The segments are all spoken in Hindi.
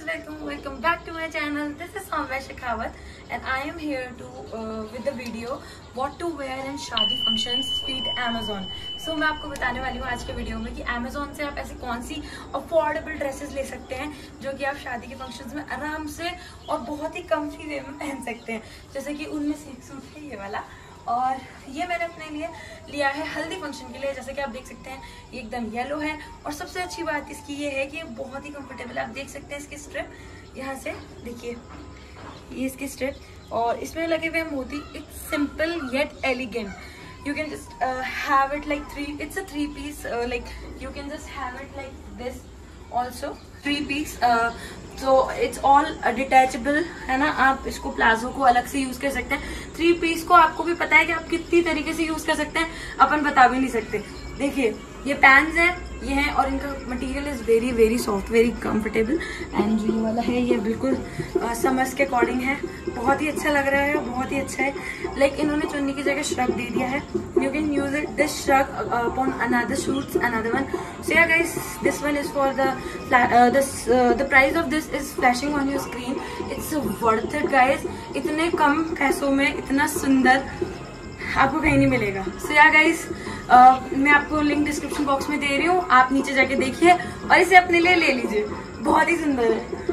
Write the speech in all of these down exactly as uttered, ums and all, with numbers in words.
Assalamualaikum. Welcome back to my channel. This is Soumya Shekhawat and I am here to uh, with the video what to wear in शादी functions feed Amazon. So मैं आपको बताने वाली हूँ आज के वीडियो में कि Amazon से आप ऐसी कौन सी अफोर्डेबल ड्रेसेस ले सकते हैं जो कि आप शादी के फंक्शंस में आराम से और बहुत ही कम्फी वे में पहन सकते हैं। जैसे कि उनमें से एक सूट है ये वाला और ये मैंने अपने लिए लिया है हल्दी फंक्शन के लिए। जैसे कि आप देख सकते हैं ये एकदम येलो है और सबसे अच्छी बात इसकी ये है कि ये बहुत ही कंफर्टेबल है। आप देख सकते हैं इसकी स्ट्रिप यहाँ से देखिए, ये इसकी स्ट्रिप और इसमें लगे हुए मोती। It's simple yet elegant. You can just have it like three, it's a three piece, like you can just have it like this also three piece. तो इट्स ऑल डिटैचेबल है ना। आप इसको प्लाजो को अलग से यूज कर सकते हैं। थ्री पीस को आपको भी पता है कि आप कितनी तरीके से यूज कर सकते हैं, अपन बता भी नहीं सकते। देखिए ये पैंट्स है, ये है और इनका material is very very soft, very comfortable. And जो ये वाला है ये बिल्कुल समर्स के अकॉर्डिंग है, बहुत ही अच्छा लग रहा है, बहुत ही अच्छा है। लाइक like, इन्होंने चुन्नी की जगह श्रग दे दिया है। You can use it this shrug upon another suits another one. So yeah guys this one is for the this the price of this is flashing on your screen. It's worth it guys. इतने कम पैसों में इतना सुंदर आपको कहीं नहीं मिलेगा। सो या गाइस मैं आपको लिंक डिस्क्रिप्शन बॉक्स में दे रही हूँ, आप नीचे जाके देखिए और इसे अपने लिए ले लीजिए, बहुत ही सुंदर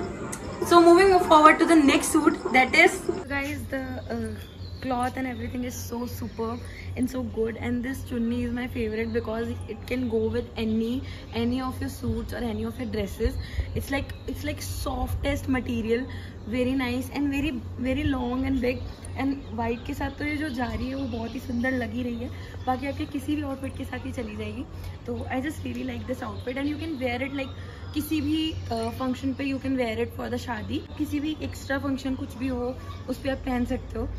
है। So moving forward to the next suit, that is guys the cloth and everything is so superb and so good, and this chunni is my favorite because it can go with any any of your suits or any of your dresses. It's like it's like softest material, very nice and very very long and big, and white के साथ तो ये जो जा रही है वो बहुत ही सुंदर लगी रही है। बाकी आपके किसी भी आउटफिट के साथ ही चली जाएगी। तो I just really like this outfit and you can wear it like किसी भी फंक्शन uh, पे you can wear it for the शादी। किसी भी एक्स्ट्रा फंक्शन कुछ भी हो उस पर आप पहन सकते हो।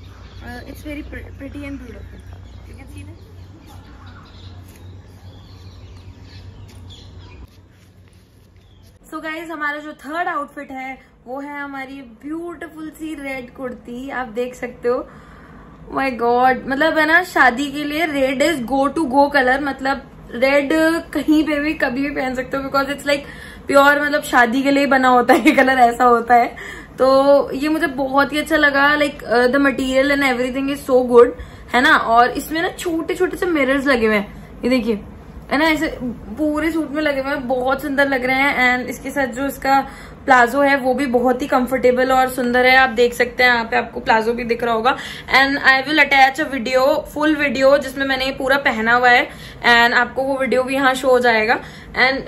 Uh, it's very pre pretty and beautiful. You can see that. So guys, हमारा जो थर्ड आउटफिट है वो है हमारी ब्यूटीफुल सी रेड कुर्ती। आप देख सकते हो, माय गॉड, मतलब है ना शादी के लिए red is go to go colour. मतलब रेड कहीं पे भी कभी भी पहन सकते हो बिकॉज इट्स लाइक प्योर, मतलब शादी के लिए बना होता है ये कलर, ऐसा होता है। तो ये मुझे बहुत ही अच्छा लगा। Like the material and everything is so good है ना। और इसमें ना छोटे छोटे से मिरर्स लगे हुए हैं, ये देखिए है ना, ऐसे पूरे सूट में लगे हुए हैं, बहुत सुंदर लग रहे हैं। एंड इसके साथ जो इसका प्लाजो है वो भी बहुत ही कंफर्टेबल और सुंदर है। आप देख सकते हैं यहाँ पे आपको प्लाजो भी दिख रहा होगा। And I will attach a video, full video जिसमें मैंने ये पूरा पहना हुआ है एंड आपको वो वीडियो भी यहाँ शो हो जाएगा। And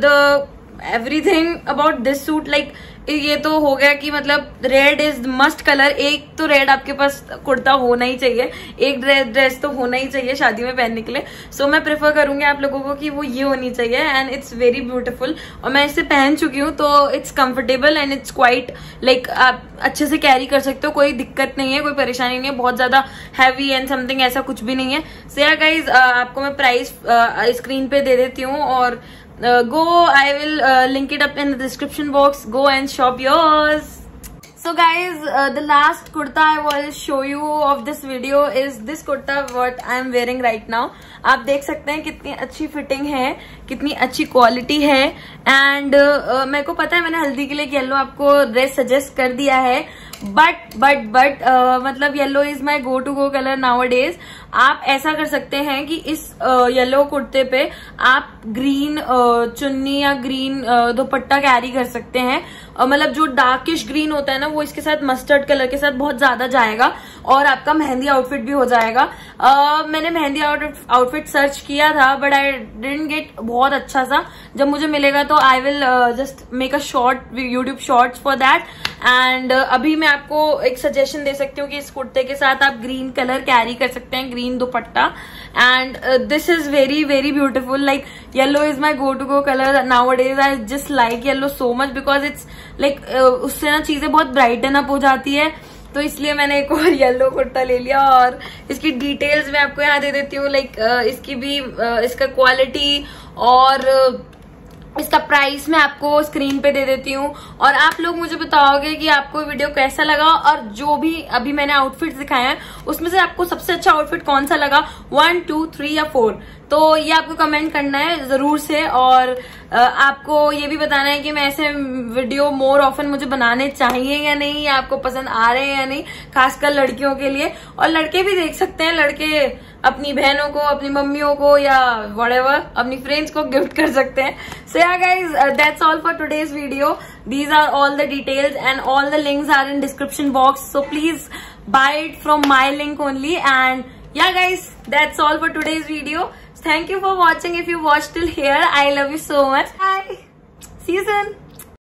the everything about this suit, like ये तो हो गया कि मतलब रेड इज मस्ट कलर। एक तो रेड आपके पास कुर्ता होना ही चाहिए, एक ड्रेस ड्रेस तो होना ही चाहिए शादी में पहनने के लिए। सो so, मैं प्रेफर करूंगी आप लोगों को कि वो ये होनी चाहिए एंड इट्स वेरी ब्यूटीफुल। और मैं इसे पहन चुकी हूँ तो it's comfortable and it's quite like आप अच्छे से कैरी कर सकते हो, कोई दिक्कत नहीं है, कोई परेशानी नहीं है, बहुत ज्यादा हैवी एंड समथिंग ऐसा कुछ भी नहीं है। सो या गाइज आपको मैं प्राइस स्क्रीन पे दे देती हूँ और Uh, go, I will uh, link it up in the description box. Go and shop yours. So guys, uh, the last kurta I will show you of this video is this kurta what I am wearing right now. आप देख सकते हैं कितनी अच्छी फिटिंग है, कितनी अच्छी क्वालिटी है। एंड uh, मेरे को पता है मैंने हल्दी के लिए येलो आपको ड्रेस सजेस्ट कर दिया है, बट बट बट मतलब yellow is my go to go colour nowadays. आप ऐसा कर सकते हैं कि इस येलो uh, कुर्ते पे आप ग्रीन uh, चुन्नी या ग्रीन uh, दुपट्टा कैरी कर सकते हैं। uh, मतलब जो डार्किश ग्रीन होता है ना वो इसके साथ मस्टर्ड कलर के साथ बहुत ज्यादा जाएगा और आपका मेहंदी आउटफिट भी हो जाएगा। uh, मैंने मेहंदी आउटफिट सर्च किया था बट आई डिडंट गेट बहुत अच्छा सा। जब मुझे मिलेगा तो I will just make a short YouTube shorts for that. And uh, अभी मैं आपको एक सजेशन दे सकती हूँ कि इस कुर्ते के साथ आप ग्रीन कलर कैरी कर सकते हैं, green dupatta. And this is very very beautiful. Like yellow is my go to go colour nowadays. I just like yellow so much because it's like उससे ना चीजें बहुत ब्राइटन अप हो जाती है, तो इसलिए मैंने एक और येलो कुर्ता ले लिया। और इसकी डिटेल्स मैं आपको यहाँ दे देती हूँ, लाइक इसकी भी इसका क्वालिटी और इसका प्राइस मैं आपको स्क्रीन पे दे देती हूँ। और आप लोग मुझे बताओगे कि आपको वीडियो कैसा लगा और जो भी अभी मैंने आउटफिट दिखाया है उसमें से आपको सबसे अच्छा आउटफिट कौन सा लगा, वन टू थ्री या फोर। तो ये आपको कमेंट करना है जरूर से, और आपको ये भी बताना है कि मैं ऐसे वीडियो मोर ऑफन मुझे बनाने चाहिए या नहीं, या आपको पसंद आ रहे हैं या नहीं, खासकर लड़कियों के लिए। और लड़के भी देख सकते हैं, लड़के अपनी बहनों को, अपनी मम्मियों को या व्हाटएवर अपनी फ्रेंड्स को गिफ्ट कर सकते हैं। So yeah guys, that's all for today's video. These are all the details and all the links are in description box, so please buy it from my link only. And yeah guys, that's all for today's video. Thank you for watching. If you watched till here, I love you so much. Bye. See you soon.